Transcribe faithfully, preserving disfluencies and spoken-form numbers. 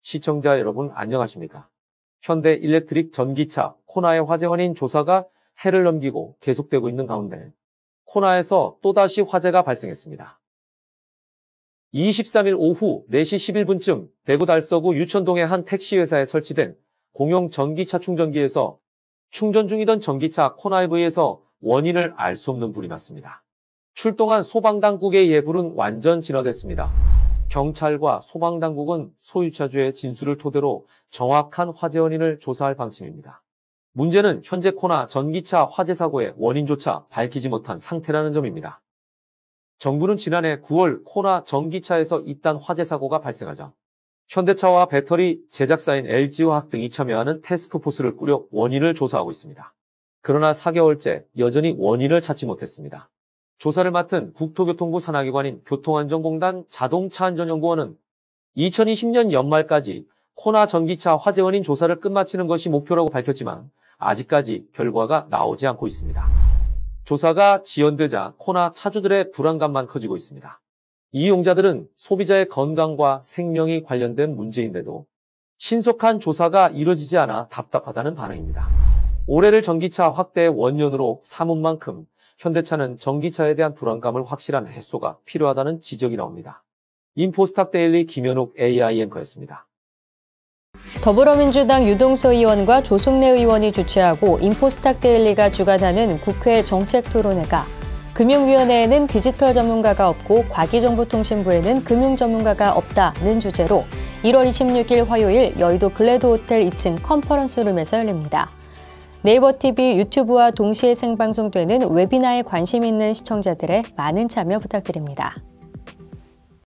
시청자 여러분 안녕하십니까? 현대 일렉트릭 전기차 코나의 화재 원인 조사가 해를 넘기고 계속되고 있는 가운데 코나에서 또다시 화재가 발생했습니다. 이십삼 일 오후 네 시 십일 분쯤 대구 달서구 유천동의 한 택시회사에 설치된 공용 전기차 충전기에서 충전 중이던 전기차 코나이브에서 원인을 알 수 없는 불이 났습니다. 출동한 소방당국에 의해 불은 완전 진화됐습니다. 경찰과 소방당국은 소유차주의 진술을 토대로 정확한 화재 원인을 조사할 방침입니다. 문제는 현재 코나 전기차 화재 사고의 원인조차 밝히지 못한 상태라는 점입니다. 정부는 지난해 구월 코나 전기차에서 잇단 화재 사고가 발생하자 현대차와 배터리 제작사인 엘지화학 등이 참여하는 태스크포스를 꾸려 원인을 조사하고 있습니다. 그러나 사 개월째 여전히 원인을 찾지 못했습니다. 조사를 맡은 국토교통부 산하기관인 교통안전공단 자동차안전연구원은 이천이십 년 연말까지 코나 전기차 화재 원인 조사를 끝마치는 것이 목표라고 밝혔지만 아직까지 결과가 나오지 않고 있습니다. 조사가 지연되자 코나 차주들의 불안감만 커지고 있습니다. 이용자들은 소비자의 건강과 생명이 관련된 문제인데도 신속한 조사가 이루어지지 않아 답답하다는 반응입니다. 올해를 전기차 확대의 원년으로 삼은 만큼 현대차는 전기차에 대한 불안감을 확실한 해소가 필요하다는 지적이 나옵니다. 인포스탁 데일리 김현욱 에이아이 앵커였습니다. 더불어민주당 유동수 의원과 조승래 의원이 주최하고 인포스탁 데일리가 주관하는 국회 정책토론회가 금융위원회에는 디지털 전문가가 없고 과기정보통신부에는 금융 전문가가 없다는 주제로 일월 이십육일 화요일 여의도 글래드 호텔 이 층 컨퍼런스룸에서 열립니다. 네이버 티비, 유튜브와 동시에 생방송되는 웨비나에 관심 있는 시청자들의 많은 참여 부탁드립니다.